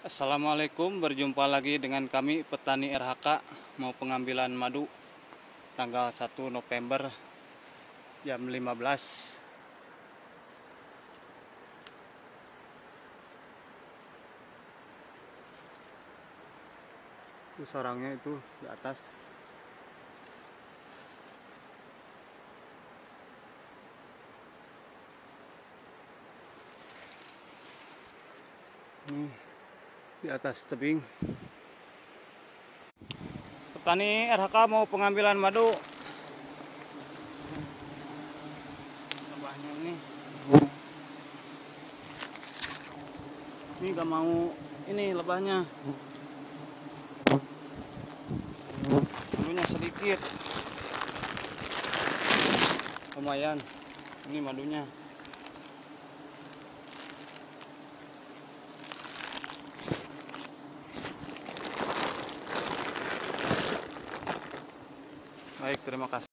Assalamualaikum, berjumpa lagi dengan kami petani RHK mau pengambilan madu tanggal 1 November jam 15. Itu sarangnya itu di atas. Ini di atas tebing. Petani RHK mau pengambilan madu. Lebahnya ini gak mau ini lebahnya. Madunya sedikit. Lumayan. Ini madunya. Baik, terima kasih.